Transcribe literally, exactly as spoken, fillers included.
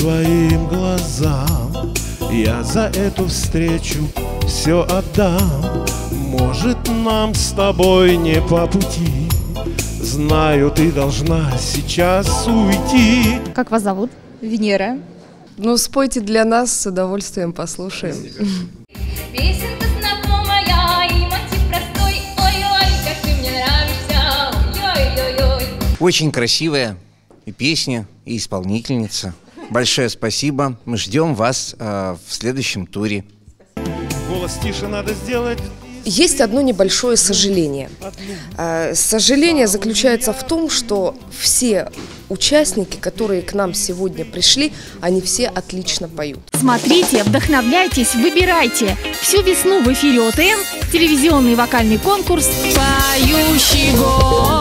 своим глазам. Я за эту встречу все отдам. Может, нам с тобой не по пути. Знаю, ты должна сейчас уйти. Как вас зовут? Венера. Ну, спойте для нас, с удовольствием послушаем. Песенка знакомая и мотив простой. Ой-ой, как ты мне нравишься. Ой-ой-ой. Очень красивая и песня, и исполнительница. Большое спасибо. Мы ждем вас э, в следующем туре. Голос тише надо сделать. Есть одно небольшое сожаление. Сожаление заключается в том, что все участники, которые к нам сегодня пришли, они все отлично поют. Смотрите, вдохновляйтесь, выбирайте. Всю весну в эфире ОТН телевизионный вокальный конкурс «Поющий год».